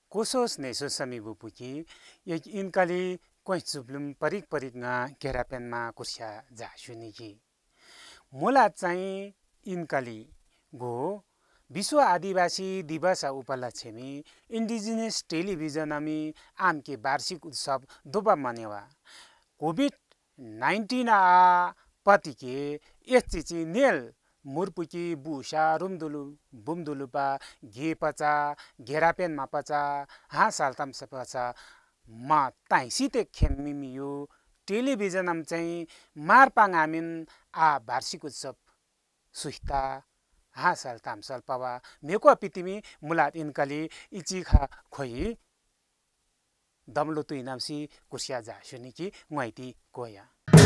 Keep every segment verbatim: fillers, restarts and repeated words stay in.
Kosos neso sami bupuki yek inkali कोइ चुप्लुम परिक परिक nga केरापेनमा कुर्स्या जासुनी की मुला चाहिँ इनकली गो विश्व आदिवासी दिवस उपलक्ष्यमी इंडिजिनियस टेलिभिजन अमी आम के वार्षिक उत्सव दुबा मनेवा कोभिड नाइन्टीन आ पति के यस चिची नेल मुरपुकी बुसा रुमदुलु बुमदुलुपा घे पचा घेरापेन मा पचा हा सालतम सपचा मा ताइसिते खेमिमियो टेलिभिजन हम चाहिँ मारपाङ आमिन आ वार्षिक उत्सव सुहिता हा साल ताम साल पवा मेको पितिमी मुलात इनकली इचिखा खोइ दमलो तुइ नामसी कुर्सिया जासुनी की ngwaiti कोया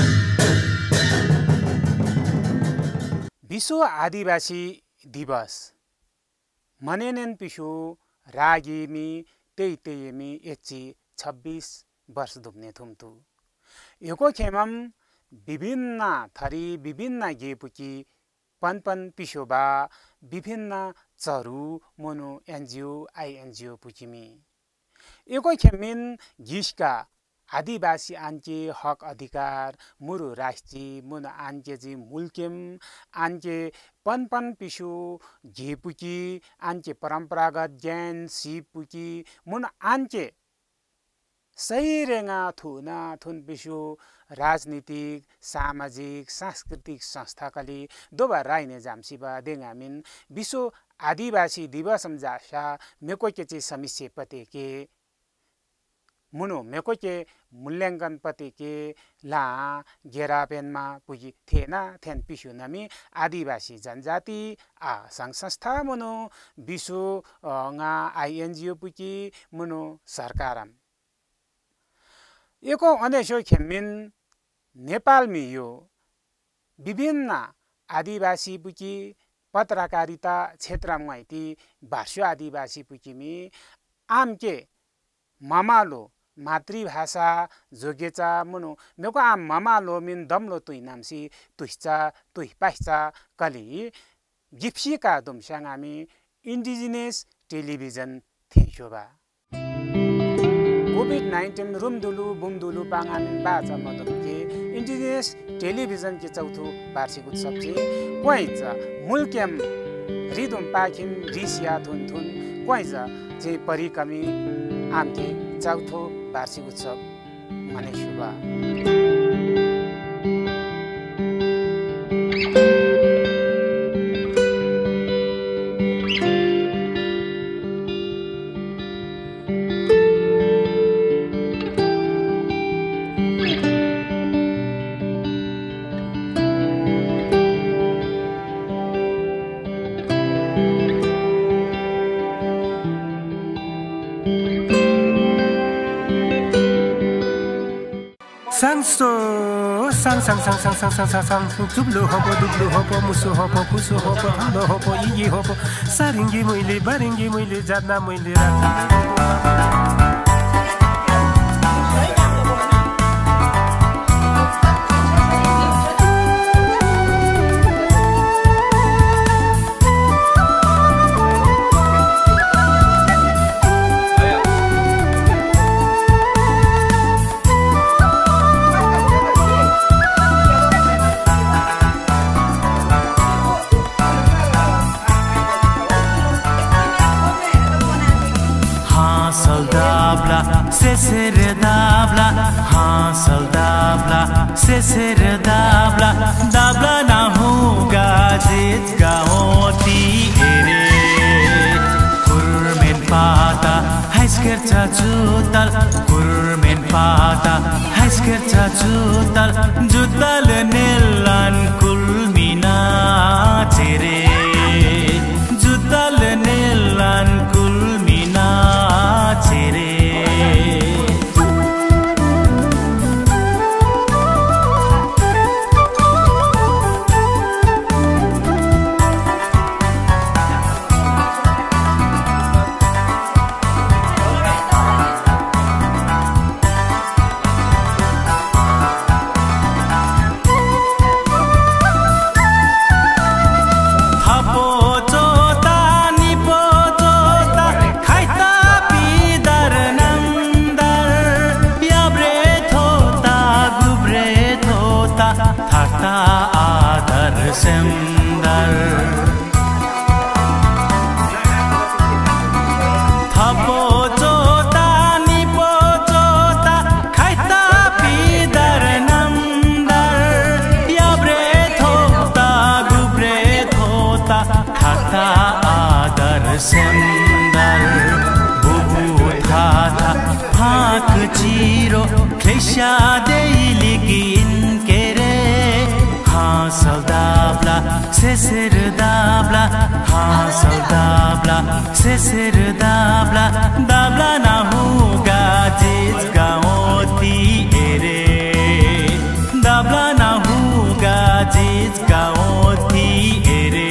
विश्व आदिवासी दिवस मनेनेन पिसु रागीमी तेइतेयमी एची छब्बीस वर्ष दुब्ने थुम्तु एको खेमम विभिन्न थरी विभिन्न गेपुकी पनपन पिसोबा विभिन्न चरु मोनो एनजिओ आईएनजिओ पुकिमी एको खेमिन गिसका आदिवासी आन्चे हक अधिकार मुरु राष्ट्री मुन आन्चे जी मुल्केम आन्चे पनपन पिसु गेपुकी आन्चे परम्परागत ज्ञान सिपुकी मुन आन्चे सही रेंगा थुना थुन पिसु राजनीतिक सामाजिक सांस्कृतिक संस्थाकली दोबा राइने जामसिबा देंगामिन विश्व आदिवासी दिवस समझाशा मेको के ची समिस्य पते के मुनो मेको के मूल्यांकन पते के ला गेरापेनमा पुगी थेना थेन पिसु नमी आदिवासी जनजाति आ संघ संस्था मुनो विश्व nga आईएनजिओ पुगी मुनो सरकारम एको अनेशो खेमिन नेपाल में यो विभिन्न आदिवासी पुकी पत्रकारिता क्षेत्र माइती भाषा आदिवासी पुकी में आम के मामालो मातृभाषा जोगेचा मुनो मेको आम मामालो मिन दमलो तुइ नामसी तुइचा तुइ पाइचा कली गिप्सी का दुमसाङ हामी इंडिजिनियस टेलिभिजन थेशोबा कोभिड नाइन्टीन रुमदुलु बुमदुलु पाङामिन बाचा मदुके इंडिजिनियस टेलिभिजन के चौथो वार्षिक उत्सव चाहिँ क्वाइच मुल्केम रिदुम पाखिम रिसिया थुन थुन क्वाइच चाहिँ परिकमी आमके चौथो वार्षिक उत्सव मनेशुबा Sanso, sang sang sang sang sang sang sang sang, dublu hopo dublu hopo musu hopo pusu hopo halo hopo igi hopo, saringi muili baringi muili jadna muili rata. Sesir dabla, hansal dabla, sesir dabla, dabla na hoga jit gaoti ere. Kurmen pata, haisker chachutal, kurmen pata, haisker chachutal, jutal nelan kulmina chere, jutal nelan kulmina chere. सुन्दर थपो चोता निपो चोता खाइता पिदर नन्दर याब्रे थोता गुब्रे थोता खाता आदर सुन्दर बुबु थाथा फाक चिरो खेस्या देलिगिन केरे हाँसल दाब्ला सेसेर दाब्ला हाँसल दाब्ला सेसेर दाब्ला दाब्ला ना हुगा जिज गाओती एरे दाब्ला ना हुगा जिज गाओती एरे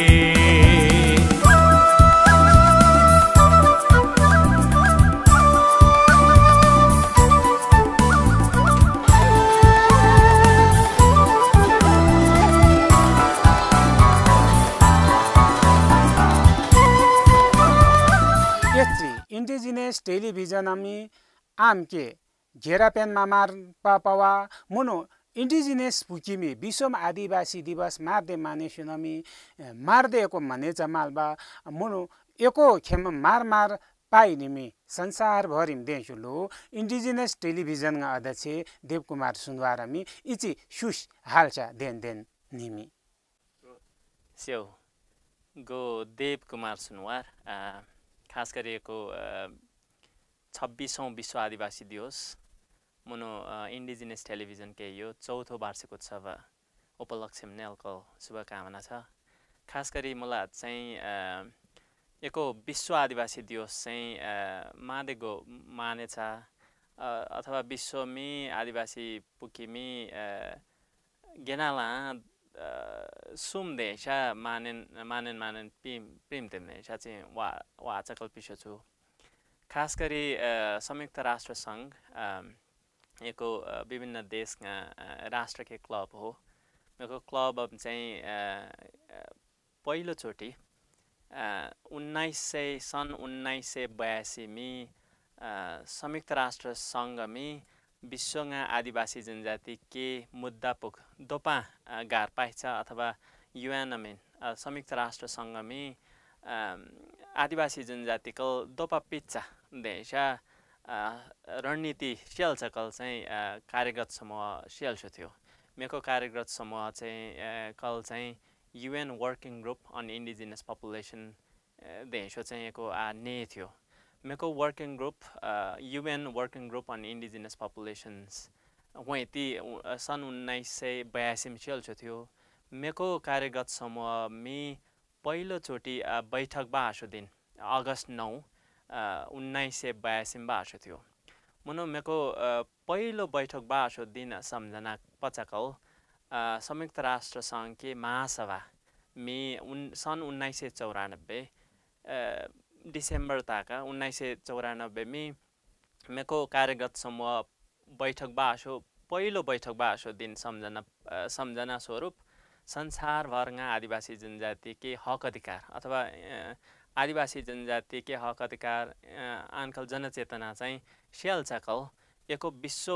indigenous television आमी आम के घेरापेन मामार पापवा मुनो इंडिजिनस पुकिमी विश्व आदिवासी दिवस मार्दे माने सुनमी मार्दे को मने चमालबा मुनो एको खेम मार मार पाई निमी संसार भरिम देशुलो इंडिजिनस टेलीविजन अध्यक्ष देवकुमार सुनवारमी इची सुश हालचा देन देन निमी स्यो गो देवकुमार सुनवार खास गरिएको छब्बीसौं विश्व आदिवासी दिवस मुनो इन्डिजिनस टेलिभिजन के यो चौथो वार्षिकोत्सव उपलक्ष्यमा नै अल्को शुभकामना छ। खास गरी मलाई चाहिँ एको विश्व आदिवासी दिवस चाहिँ मादेगो मानेछ अथवा विश्वमी आदिवासी पुकिमी गेनाला सुम देशा मानेन मानेन मानेन पिम प्रेम देशा चाहिँ वा वाचकल पिछो छु। खास गरी संयुक्त राष्ट्र संघ एको विभिन्न देशका राष्ट्र के क्लब हो। मेरो क्लब चाहिँ पहिलो चोटि उन्नाइस सय सन् उन्नाइस सय बयासी मी संयुक्त राष्ट्र संघ में विश्वमा आदिवासी जनजाति के मुद्दा पुग दोपा गार पाइछ अथवा युएन में संयुक्त राष्ट्र संघ में आदिवासी जनजाति को दोपा पिच्चा देशा रणनीति शेल सकल चाहिँ कार्यगत समूह शेल थियो। मेरो कार्यगत समूह चाहिँ कल चाहिँ UN working group on indigenous population देशो चाहिँ एको आ ने थियो। मेरो working group UN working group on indigenous populations वहीँ ती सन् उन्नाइस सय बयासी में चल्छ थियो। मेरो कार्यगत समूह में पहिलो चोटि बैठक बासो दिन अगस्त नौ उन्नाइस सय बयासी में बासो थियो। मुनो मेरो पहिलो बैठक बासो दिन सम्झना पचकल संयुक्त राष्ट्र संघ के महासभा में उन सन् उन्नाइस सय चौरानब्बे डिसेम्बर ताका उन्नाइस सय चौरानब्बे में मेरो कार्यगत समूह बैठक बासो पहिलो बैठक बासो दिन सम्झना सम्झना स्वरूप संसारभरका आदिवासी जनजाति के हक अधिकार अथवा आदिवासी जनजाति के हक अधिकार आनकल जनचेतना चाहिँ स्याल चकल एको विश्व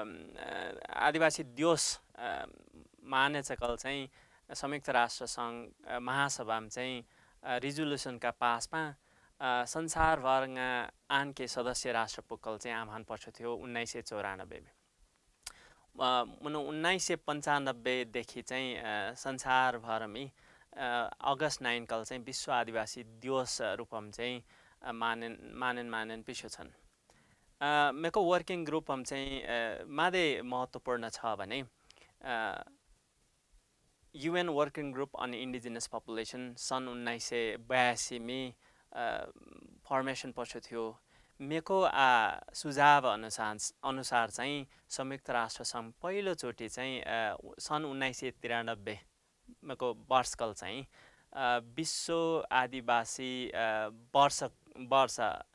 आदिवासी दिवस माने चकल चाहिँ संयुक्त राष्ट्र संघ महासभा में चाहिँ रिजोल्युसन का पासमा संसारभरका आन के सदस्य राष्ट्र पुकल चाहिँ आह्वान पर्छ थियो उन्नाइस सय चौरानब्बे में। मुनो उन्नाइस सय पन्चानब्बेदेखि चाहिँ संसारभरमी अगस्त नाइन कल चाहिँ विश्व आदिवासी दिवस रूपम चाहिँ मानेन मानेन मानेन पिछो छन्। मेरो वर्किङ ग्रुपम चाहिँ मादे महत्त्वपूर्ण छ भने UN working group on indigenous population सन् उन्नाइस सय बयासी में फर्मेसन पर्छ थियो। मेरो आ सुझाव अनुसार अनुसार चाहिँ संयुक्त राष्ट्र संघ पहिलो चोटि चाहिँ सन् उन्नाइस सय त्रियानब्बे मेरो वर्षकल चाहिँ विश्व आदिवासी वर्ष वर्ष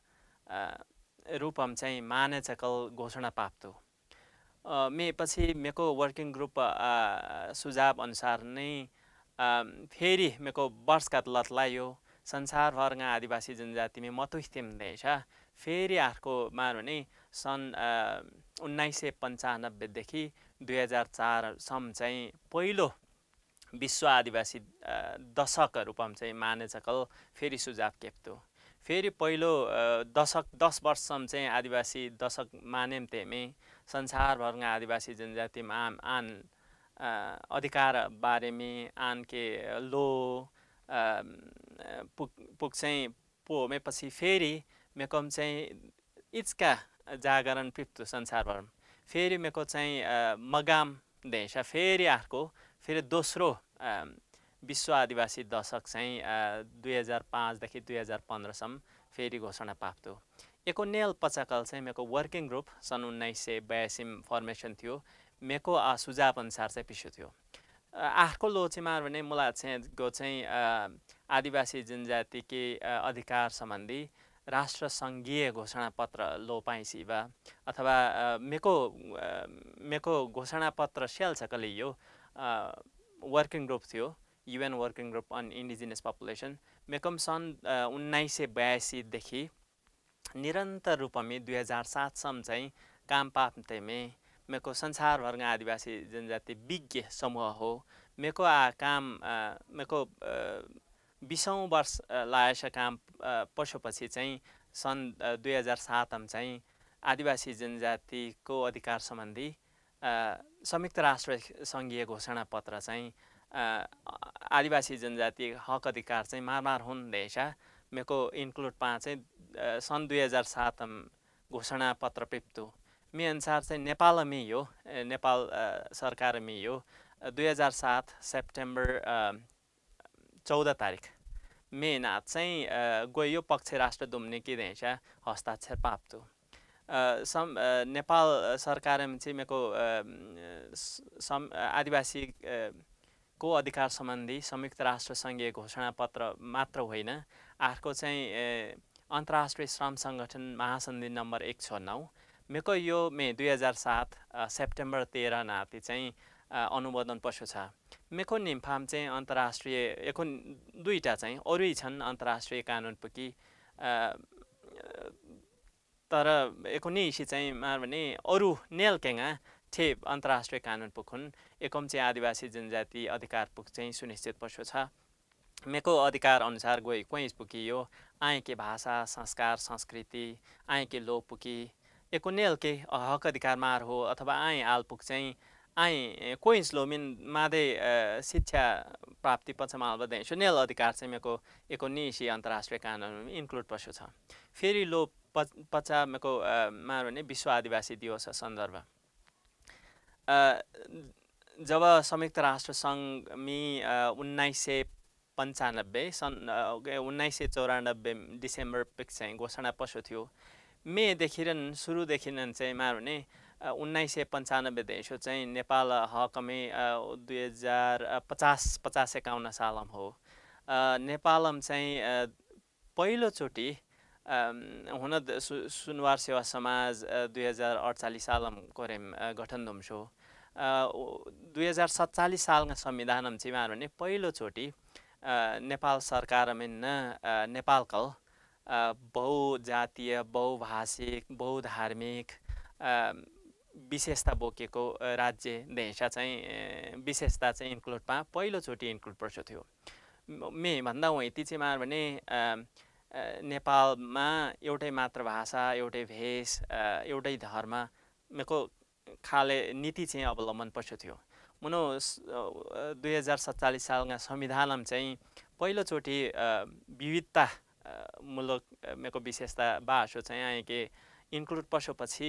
रूपम चाहिँ मानेचकल घोषणा प्राप्त मे पछि मेरो वर्किङ ग्रुप सुझाव अनुसार नै फेरि मेरो वर्षका लतलायो संसारभरका आदिवासी जनजाति में मतुस्थिम देश फेरि अर्को मार भने सन् उन्नाइस सय पन्चानब्बेदेखि दुई हजार चार सम्म चाहिँ पहिलो विश्व आदिवासी दशक रूपम चाहिँ मानेछकल फेरि सुझाव केप्तो फेरि पहिलो दशक दस वर्षसम्म चाहिँ आदिवासी दशक मानेम तेमे संसारभरका आदिवासी जनजाति आम आन अधिकार बारेमा आन के लो पुक पुक चाहिँ पोमे पछि फेरि मेकम चाहिँ इचका जागरण पिप्तो संसारभर फेरि मेको चाहिँ मगाम देश फेरि अर्को फेरि दोस्रो विश्व आदिवासी दशक चाहिँ दुई हजार पाँचदेखि दुई हजार पन्ध्रसम्म फेरि घोषणा पाप्तो एको नेल पचाकल चाहिँ मेरो वर्किङ ग्रुप सन् उन्नाइस सय बयासीमा फर्मेसन थियो मेरो सुझाव अनुसार चाहिँ पिसो थियो अर्को लो चाहिँ मार भने मलाई चाहिँ गो चाहिँ आदिवासी जनजाति के अधिकार सम्बन्धी राष्ट्र सङ्घीय घोषणा पत्र लो पाइसी बा अथवा मेको मेको घोषणा पत्र सेल सकले यो वर्किङ ग्रुप थियो UN working group on indigenous population मेकम सन् उन्नाइस सय बयासीदेखि निरन्तर रूपमा दुई हजार सातसम्म चाहिँ काम पाप्तेमे मेको संसारभरका आदिवासी जनजाति विज्ञ समूह हो मेको आ काम मेको बिसौँ वर्ष लागेछ काम पशुपछि चाहिँ सन् दुई हजार सातमा चाहिँ आदिवासी जनजातिको अधिकार सम्बन्धी संयुक्त राष्ट्र सङ्घीय घोषणा पत्र चाहिँ आदिवासी जनजाति हक अधिकार चाहिँ मारमार हुन् देशा मेको इन्क्लुड पाँच चाहिँ सन् दुई हजार सातमा घोषणा पत्र पिप्तु मे अनुसार चाहिँ नेपालमै यो नेपाल सरकारमै यो दुई हजार सात सेप्टेम्बर चौध तारिक मे नाथ चाहिँ गयो पक्ष राष्ट्र दुम्ने के देशा हस्ताक्षर पाप्तु सम नेपाल सरकारमा चाहिँ मेरो सम आदिवासी को अधिकार सम्बन्धी संयुक्त राष्ट्र सङ्घीय घोषणा पत्र मात्र होइन अर्को चाहिँ अन्तर्राष्ट्रिय श्रम सङ्गठन महासन्धि नम्बर एक छ नौ मेको यो मे दुई हजार सात सेप्टेम्बर तेह्र नाति चाहिँ अनुमोदन पशु छ मेको निम्फाम चाहिँ अन्तर्राष्ट्रिय एको दुईवटा चाहिँ अरू छन् अन्तर्राष्ट्रिय कानुन पुकी तर एको निसी चाहिँ मार भने अरू नेलकेङा ठे अन्तर्राष्ट्रिय कानुन पुखुन् एकम चाहिँ आदिवासी जनजाति अधिकार पुग चाहिँ सुनिश्चित पशु छ मेको अधिकार अनुसार गई कोही पुकी यो आए के भाषा संस्कार संस्कृति आए के लो पुकी एको नेल के हक अधिकार मार हो अथवा आए आल पुग चाहिँ आए कोही लोमिन मादे शिक्षा प्राप्ति पछमा बदेशो नेल अधिकार चाहिँ मेको एको निसी अन्तर्राष्ट्रिय कानुन इन्क्लुड पशु छ फेरि लो पचा मेको मार भने विश्व आदिवासी दिवस सन्दर्भ जब संयुक्त राष्ट्र सङ्घ मी उन्नाइस सय पन्चानब्बे सन् उन्नाइस सय चौरानब्बे डिसेम्बर पिक चाहिँ घोषणा पशु थियो मेदेखि सुरुदेखि चाहिँ मार भने उन्नाइस सय पन्चानब्बे देशो चाहिँ नेपाल हकमै दुई हजार पचास पचास एकाउन्न सालमा हो नेपालम चाहिँ पहिलोचोटि हुन सु सुनुवार सेवा समाज दुई हजार अडचालिस सालमा कोरेम गठन धुम्सो दुई हजार सत्तालिस सालका संविधानमा चाहिँ मार भने पहिलोचोटि नेपाल सरकारमै नेपालकल बहुजातीय बहुभाषिक बहुधार्मिक विशेषता बोकेको राज्य देशा चाहिँ विशेषता चाहिँ इन्क्लुड पा पहिलोचोटि इन्क्लुड पर्छ थियो मे भन्दा वैती चाहिँ मार भने नेपालमा एउटै मातृभाषा एउटै भेष एउटै धर्म मेको खाले नीति चाहिँ अवलम्बन पर्छ थियो मुनो दुई हजार सत्तालिस सालका संविधानमा चाहिँ पहिलोचोटि विविधता मूलक मेको विशेषता भाषो चाहिँ आए के इन्क्लुड पशुपछि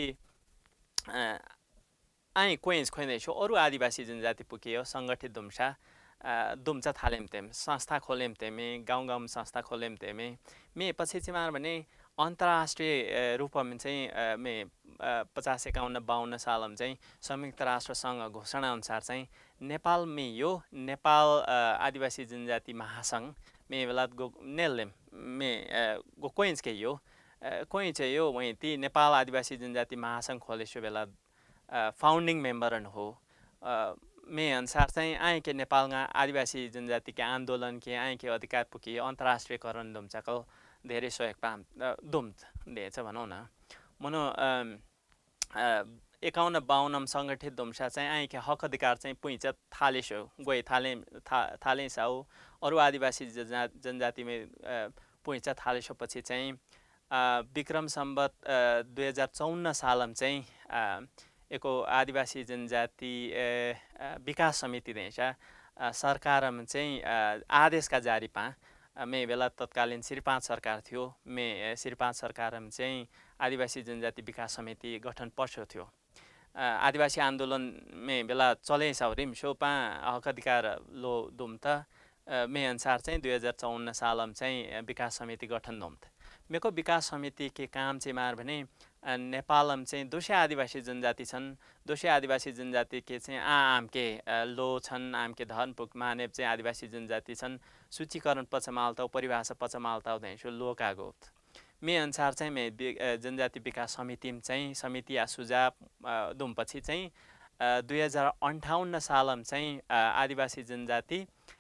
आए कोइन्स खोइँदैछु अरू आदिवासी जनजाति पुगियो सङ्गठित दुम्सा दुम्चा थालेम तेम संस्था खोलेम तेमे गाउँ गाउँ संस्था खोलेम तेमे मे पछि चाहिँ मार भने अन्तर्राष्ट्रिय रूपमा चाहिँ मे पचास एकाउन्न बाहन्न सालमा चाहिँ संयुक्त राष्ट्र सङ्घ घोषणा अनुसार चाहिँ नेपालमै यो नेपाल आदिवासी जनजाति महासङ्घ मे बेला गो नेलेम मे गो कोइन्स के यो कोही चाहिँ यो वहीँ ती नेपाल आदिवासी जनजाति महासङ्घ खोलेसो बेला फाउन्डिङ मेम्बर हो मे अनुसार चाहिँ आए के नेपालमा आदिवासी जनजाति के आन्दोलन के आए के अधिकार पुगी अन्तर्राष्ट्रियकरण दुम्चाको धेरै सहयोग पाम दुम दिएछ भनौँ न मनो एकाउन्न बाउन्न सङ्गठित धुम्सा चाहिँ आइके हक अधिकार चाहिँ पुइच थालेसो गए थाले था थाले साउ अरू आदिवासी जना जनजातिमा पुइच थालेसोपछि चाहिँ विक्रम सम्वत दुई हजार चौन्न सालमा चाहिँ एको आदिवासी जनजाति विकास समिति देशा सरकारमा चाहिँ आदेशका जारी पा मे बेला तत्कालीन श्री पाँच सरकार थियो मे श्री पाँच सरकारमा चाहिँ आदिवासी जनजाति विकास समिति गठन पर्छ थियो आदिवासी आन्दोलन मे बेला चले साउरिम सोपा हक अधिकार लो दुम त मे अनुसार चाहिँ दुई हजार चौन्न सालमा चाहिँ विकास समिति गठन दुम मेको विकास समिति के काम चाहिँ मार भने नेपालमा चाहिँ दोषी आदिवासी जनजाति छन् दोषी आदिवासी जनजाति के चाहिँ आ आमके लो छन् आमके धन पुग मानेव चाहिँ आदिवासी जनजाति छन् सूचीकरण पचमाल्ताउ परिभाषा पचमाल्ताउ देशो लोकागो मे अनुसार चाहिँ मे जनजाति विकास समिति चाहिँ समिति या सुझाव दुमपछि चाहिँ दुई हजार अन्ठाउन्न सालमा चाहिँ आदिवासी जनजाति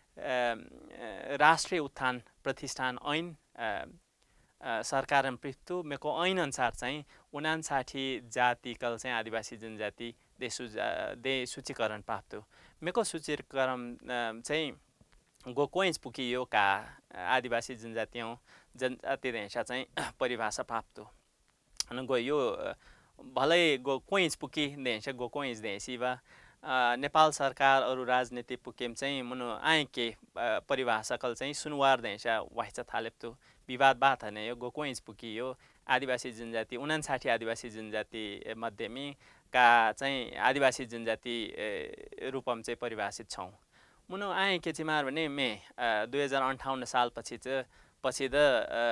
राष्ट्रिय उत्थान प्रतिष्ठान ऐन सरकार पृथु मेको ऐन अनुसार चाहिँ उनासाठी जातिकल चाहिँ आदिवासी जनजाति दे सु दे सूचीकरण प्राप्त मेको सूचीकरण चाहिँ गो कोइन्स पुकी यो का आदिवासी जनजातियों जनजाति देशा चाहिँ परिभाषा प्राप्त अनि गो यो भलै गो कोइन्स पुकी देश गो कोइन्स देसी वा नेपाल सरकार अरू राजनीति पुकेम चाहिँ मुनो आइके परिभाषा कल चाहिँ सुनुवार देशा वाइचा थालेप्तु विवाद बात हने यो गो कोइन्स पुकी यो आदिवासी जनजाति उनासाठी आदिवासी जनजाति मध्येमी का चाहिँ आदिवासी जनजाति रूपम चाहिँ परिभाषित छौं मुनो आए के चिमार भने मे दुई हजार अन्ठाउन्न साल पछि चाहिँ पछि द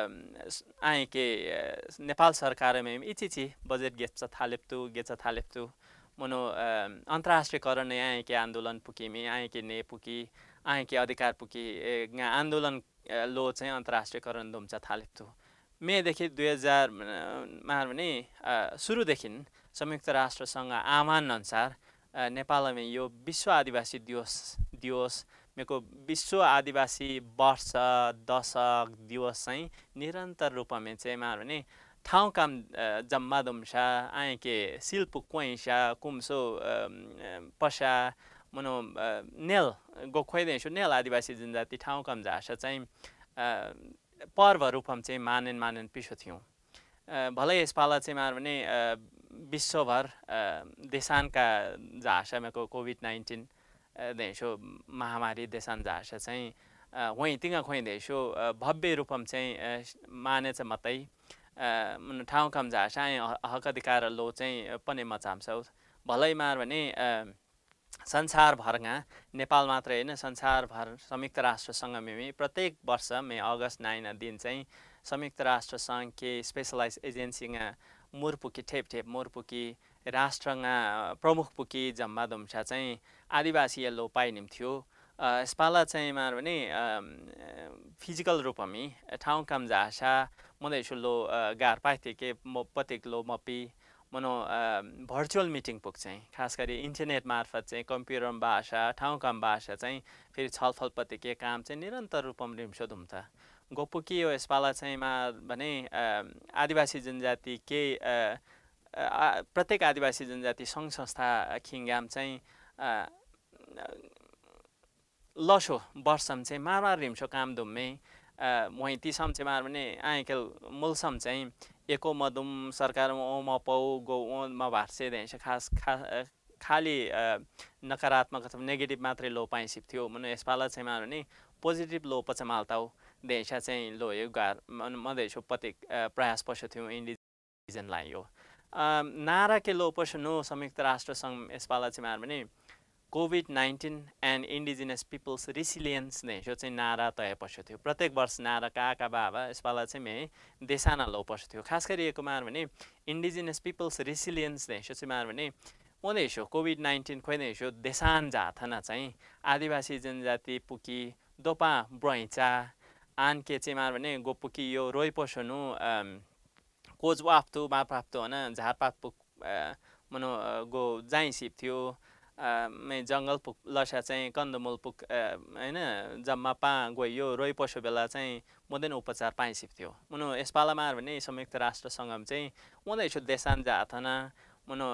आए के नेपाल सरकार में इचिची बजेट गेच थालेप्तु गेच थालेप्तु मुनो अन्तर्राष्ट्रियकरण आए के आन्दोलन पुकी में आए के ने पुकी आए के अधिकार पुकी आन्दोलन लो चाहिँ अन्तर्राष्ट्रियकरण दुम्चा थालेप्तु मेदेखि दुई हजार मार भने सुरुदेखि संयुक्त राष्ट्रसँग आह्वान अनुसार नेपालमा यो विश्व आदिवासी दिवस दिवस मेको विश्व आदिवासी वर्ष दशक दिवस चाहिँ निरन्तर रूपमा चाहिँ मार भने ठाउँ काम जम्मा दुम्सा आए के शिल्प कोइसा कुम्सो पशा मनो नेल गोखोइदेशो नेल आदिवासी जनजाति ठाउँ काम जासा चाहिँ पर्व रूपम चाहिँ मानेन मानेन पिसो थियौं भलै यसपाला चाहिँ मार भने विश्वभर देशानका जासा मेको कोभिड नाइन्टीन देशो महामारी देशान जासा चाहिँ वही तिंगा खोइ देशो भव्य रूपम चाहिँ मानेछ मतै ठाउँ काम जासा हक अधिकार लो चाहिँ पनि मचाम्सौ भलै मार भने संसारभरका नेपाल मात्र हैन संसारभर संयुक्त राष्ट्रसँग में प्रत्येक वर्ष मे अगस्त नाइन दिन चाहिँ संयुक्त राष्ट्र संघ के स्पेशलाइज एजेन्सीगा मुरपुकी ठेप ठेप मुरपुकी राष्ट्रगा प्रमुख पुकी जम्मा दुम्सा चाहिँ आदिवासी लो पाइनिम थियो यसपाला चाहिँ मार भने फिजिकल रूपमी ठाउँ काम जासा मदेशो लो गार पाइथे के पतेक लो मपी मनो भर्चुअल मिटिङ पुग चाहिँ खास गरी इन्टरनेट मार्फत चाहिँ कम्प्युटर भाषा ठाउँ काम भाषा चाहिँ फेरि छलफल पति के काम चाहिँ निरन्तर रूपम रिम्सो दुम्था गोपुकी यो यसपाला चाहिँ मा भने आदिवासी जनजाति के प्रत्येक आदिवासी जनजाति सङ्घ संस्था खिङ्गाम चाहिँ लसो वर्षम चाहिँ मारमार रिम्सो काम दुम्मे वहीँ तीसम चाहिँ मार भने आएकेल मूलसम चाहिँ एको मधुम सरकार ओम पौ गो ओमा भार्से देश खास खा खाली नकारात्मक अथवा नेगेटिभ मात्रै लो पाइसिप थियो मनो यसपाला चाहिँ मार भने पोजिटिभ लो पचमाल्ताउ देशा चाहिँ लो यो गार मदेशो पतिक प्रयास पसो थियो इन्डिजिनलाई यो नारा के लो पसो नो संयुक्त राष्ट्र संघ यसपाला चाहिँ मार भने COVID nineteen and indigenous peoples resilience देशो चाहिँ नारा तय पसो थियो प्रत्येक वर्ष नारा काका बाबा यसपाला चाहिँ मे देशाना लो पसो थियो खास गरी एको मार भने इन्डिजिनस पिपल्स रिसिलियन्स देशो चाहिँ मार भने ओदेशो कोभिड नाइन्टीन खोइदेशो देशान जाथना चाहिँ आदिवासी जनजाति पुकी दोपा ब्रैचा आन के चाहिँ मार भने गोपुकी यो रोइ पोसनु कोज वाफ्तु मा प्राप्त होइन झारपात पुक मनो गो जाइ सिप थियो मे जङ्गल पुक लसा चाहिँ कन्दमूल पुक होइन जम्मा पा गयो रोइ पोसो बेला चाहिँ मदेन उपचार पाइसिप थियो मनो यसपाला मार भने संयुक्त राष्ट्रसँग चाहिँ मदेशो देशान जाथना मनो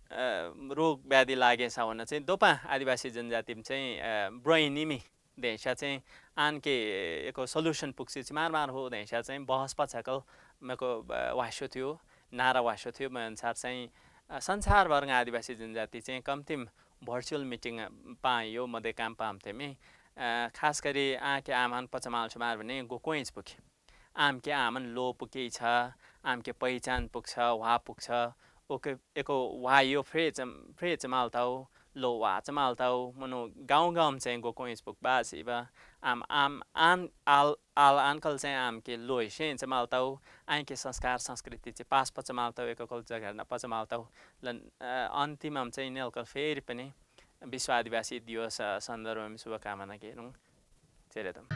रोग व्याधि लागेछ भने चाहिँ दोपा आदिवासी जनजातिमा चाहिँ ब्रोइनिमी देशा चाहिँ आनके एको सल्युसन पुग्छ मार मार हो देशा चाहिँ बहस पछाकल मेरो वास्यो थियो नारा वास्यो थियो म अनुसार चाहिँ संसारभरका आदिवासी जनजाति चाहिँ कम्तीम भर्चुअल मिटिङ पायो मधे काम पाम्थेमी खास गरी आके आमान पचमाल छमार भने गोकोइच पुग्यो आमके आमन लो पुगेछ आमके पहिचान पुग्छ वा पुग्छ ओके एको वा यो फ्रेज फ्रेज माल्ताउ लो वा चमाल्ताउ मनो गाउँ गाउँ चाहिँ गोकोइच पुग बासी बा आम आम आन आल आल आनकल चाहिँ आमके लो सेन चमाल्ताउ आइके संस्कार संस्कृति चाहिँ पास पचमाल्ताउ एको कल्चर गर्न पचमाल्ताउ लन अन्तिममा चाहिँ नेलकल फेरि पनि विश्व आदिवासी दिवस सन्दर्भमा शुभकामना केरौँ चेरेदम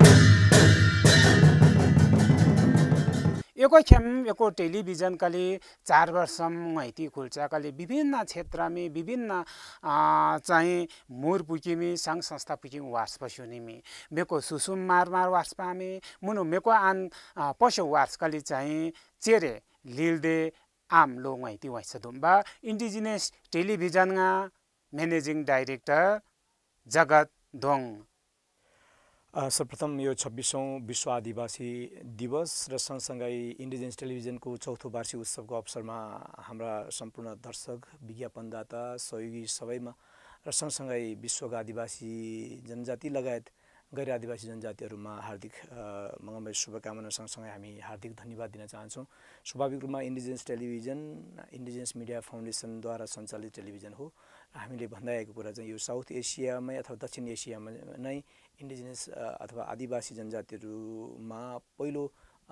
एको खेम एको टेलिभिजन कले चार वर्षम माहिती खुल्चा कले विभिन्न क्षेत्र में विभिन्न चाहिँ मोर पुकिमी संघ संस्था पुकिम वार्स पशुनिमी मेको सुसुम मार मार वार्स पामे मुनो मेको आन पशु वार्स कले चाहिँ चेरे लिल्दे आम लो माहिती वाइस दुम्बा indigenous television managing director Jagat Dong सर्वप्रथम यो छब्बीसौं विश्व आदिवासी दिवस र सँगसँगै इन्डिजिनियस टेलिभिजनको चौथो वार्षिक उत्सवको अवसरमा हाम्रा सम्पूर्ण दर्शक विज्ञापनदाता सहयोगी सबैमा र सँगसँगै विश्वका आदिवासी जनजाति लगायत गैर आदिवासी जनजातिहरूमा हार्दिक मङ्गलमय शुभकामना सँगसँगै हामी हार्दिक धन्यवाद दिन चाहन्छौँ। स्वाभाविक रूपमा इन्डिजिनियस टेलिभिजन इन्डिजिनियस मिडिया फाउन्डेसनद्वारा सञ्चालित टेलिभिजन हो। हामीले भन्दै आएको कुरा चाहिँ यो साउथ एसियामै अथवा दक्षिण एसियामा नै इन्डिजिनियस अथवा आदिवासी जनजातिहरूमा पहिलो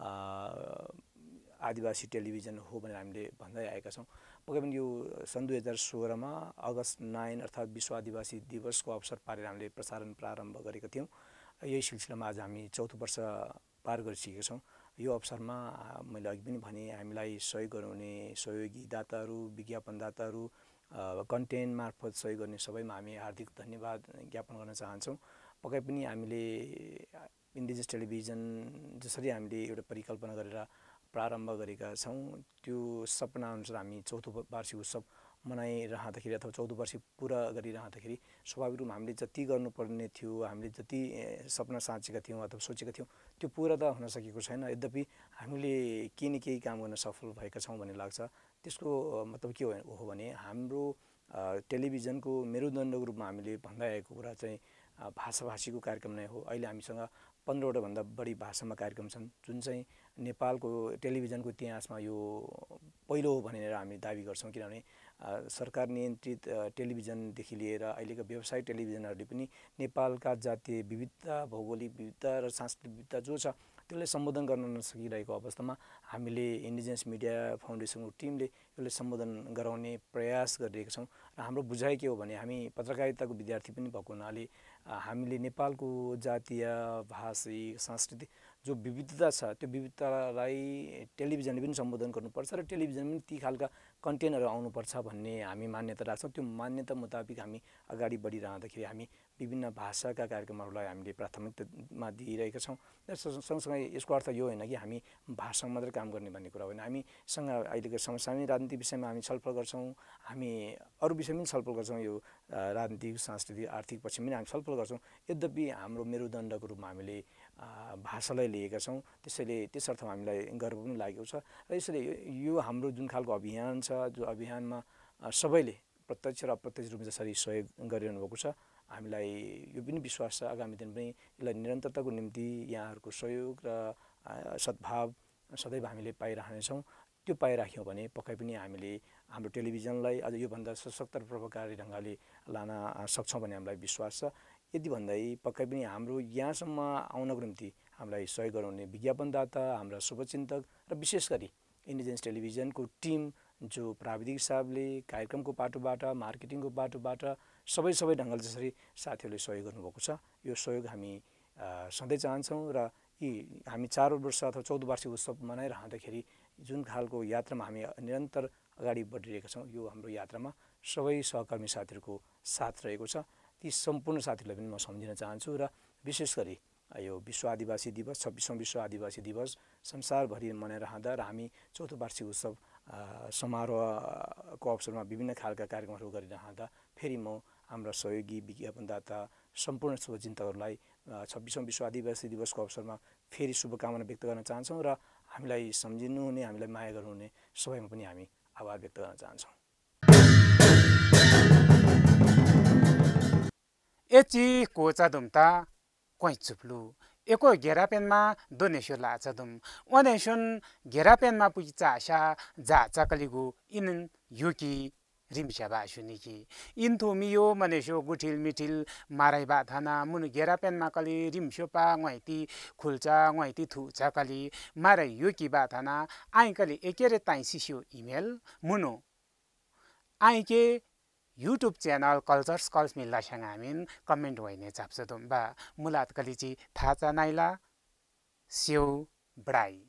आदिवासी टेलिभिजन हो भनेर हामीले भन्दै आएका छौँ। पक्कै पनि यो सन् दुई हजार सोह्रमा अगस्त नाइन अर्थात् विश्व आदिवासी दिवसको अवसर पारेर हामीले प्रसारण प्रारम्भ गरेका थियौँ। यही सिलसिलामा आज हामी चौथो वर्ष पार गरिसकेका छौँ। यो अवसरमा मैले अघि पनि भने हामीलाई सहयोग गर्नुहुने सहयोगी दाताहरू विज्ञापनदाताहरू कन्टेन्ट मार्फत सहयोग गर्ने सबैमा हामी हार्दिक धन्यवाद ज्ञापन गर्न चाहन्छौँ। पक्कै पनि हामीले इन्डिजिनियस टेलिभिजन जसरी हामीले एउटा परिकल्पना गरेर प्रारम्भ गरेका छौँ त्यो सपना अनुसार हामी चौथो वार्षिक उत्सव मनाइरहँदाखेरि अथवा चौथो वर्ष पुरा गरिरहँदाखेरि स्वाभाविक रूपमा हामीले जति गर्नुपर्ने थियो हामीले जति सपना साँचेका थियौँ अथवा सोचेका थियौँ त्यो पुरा त हुन सकेको छैन। यद्यपि हामीले केही न केही काम गर्न सफल भएका छौँ भन्ने लाग्छ। त्यसको मतलब के हो भने हाम्रो टेलिभिजनको मेरुदण्डको रूपमा हामीले भन्दै आएको कुरा चाहिँ भाषाभाषीको कार्यक्रम नै हो। अहिले हामीसँग पन्ध्रवटा भन्दा बढी भाषामा कार्यक्रम छन् जुन चाहिँ नेपालको टेलिभिजनको इतिहासमा यो पहिलो हो भनेर हामी दाबी गर्छौँ। किनभने सरकार नियन्त्रित टेलिभिजनदेखि लिएर अहिलेका व्यवसायिक टेलिभिजनहरूले पनि नेपालका जातीय विविधता भौगोलिक विविधता र सांस्कृतिक विविधता जो छ त्यसलाई सम्बोधन गर्न नसकिरहेको अवस्थामा हामीले इन्डिजिनियस मिडिया फाउन्डेसनको टिमले यसलाई सम्बोधन गराउने प्रयास गरिरहेका छौँ। र हाम्रो बुझाइ के हो भने हामी पत्रकारिताको विद्यार्थी पनि भएको हुनाले हामीले नेपालको जातीय भाषिक सांस्कृतिक जो विविधता छ त्यो विविधतालाई टेलिभिजनले पनि सम्बोधन गर्नुपर्छ र टेलिभिजन पनि ती खालका कन्टेन्टहरू आउनुपर्छ भन्ने हामी मान्यता राख्छौँ। त्यो मान्यता मुताबिक हामी अगाडि बढिरहँदाखेरि हामी विभिन्न भाषाका कार्यक्रमहरूलाई हामीले प्राथमिकतामा दिइरहेका छौँ। र सँगसँगै यसको अर्थ यो होइन कि हामी भाषामा मात्रै काम गर्ने भन्ने कुरा होइन। हामीसँग अहिलेको समसामयिक राजनीतिक विषयमा हामी छलफल गर्छौँ, हामी अरू विषयमा पनि छलफल गर्छौँ, यो राजनीतिक सांस्कृतिक आर्थिक पक्षमा पनि हामी छलफल गर्छौँ। यद्यपि हाम्रो मेरुदण्डको रूपमा हामीले भाषालाई लिएका छौँ। त्यसैले त्यसर्थ हामीलाई गर्व पनि लागेको छ। र यसैले यो हाम्रो जुन खालको अभियान छ जो अभियानमा सबैले प्रत्यक्ष र अप्रत्यक्ष रूपमा जसरी सहयोग गरिरहनु भएको छ हामीलाई यो पनि विश्वास छ आगामी दिन पनि यसलाई निरन्तरताको निम्ति यहाँहरूको सहयोग र सद्भाव सदैव हामीले पाइरहनेछौँ। त्यो पाइराख्यौँ भने पक्कै पनि हामीले हाम्रो टेलिभिजनलाई अझ योभन्दा सशक्त र प्रभावकारी ढङ्गले लान सक्छौँ भन्ने हामीलाई विश्वास छ। यदि भन्दै पक्कै पनि हाम्रो यहाँसम्म आउनको निम्ति हामीलाई सहयोग गर्नुहुने विज्ञापनदाता हाम्रा शुभचिन्तक र विशेष गरी इन्डिजिनियस टेलिभिजनको टिम जो प्राविधिक हिसाबले कार्यक्रमको बाटोबाट मार्केटिङको बाटोबाट सबै सबै ढङ्गले जसरी साथीहरूले सहयोग गर्नुभएको छ यो सहयोग हामी सधैँ चाहन्छौँ। र यी हामी चार वर्ष अथवा चौध वार्षिक उत्सव मनाइरहँदाखेरि जुन खालको यात्रामा हामी निरन्तर अगाडि बढिरहेका छौँ यो हाम्रो यात्रामा सबै सहकर्मी साथीहरूको साथ रहेको छ। ती सम्पूर्ण साथीहरूलाई पनि म सम्झिन चाहन्छु। र विशेष गरी यो विश्व आदिवासी दिवस छब्बिसौँ विश्व आदिवासी दिवस संसारभरि मनाइरहँदा र हामी चौथो वार्षिक उत्सव समारोहको अवसरमा विभिन्न खालका कार्यक्रमहरू गरिरहँदा फेरि म हाम्रा सहयोगी विज्ञापनदाता सम्पूर्ण शुभचिन्तकहरूलाई छब्बिसौँ विश्व आदिवासी दिवसको अवसरमा फेरि शुभकामना व्यक्त गर्न चाहन्छौँ र हामीलाई सम्झिनुहुने हामीलाई माया गर्नुहुने सबैमा पनि हामी आभार व्यक्त गर्न चाहन्छौँ। एची कोचा दुम्ता कोइ चुप्लु एको घेरापेनमा दोनेश्यो लाचदुम ओनेशुन घेरापेनमा पुगी चासा जा चकलिगु इन युकी रिमस्या बासुनिकी इन्थु मियो मनेशो गुठिल मिठिल माराइ बाथाना मुन घेरापेनमा कली रिमस्योपा ngaiति खुल्चा ngaiति थुचा कली माराइ युकी बाथाना आइकली एकेरे ताइ सिस्यो इमेल मुनो आइके युट्युब च्यानल कल्चर्स कल्स मिल्ला सँगामिन कमेन्ट होइने चाप्छ दुम्बा मुलात कलिची थाचा नाइला स्यौ बडाई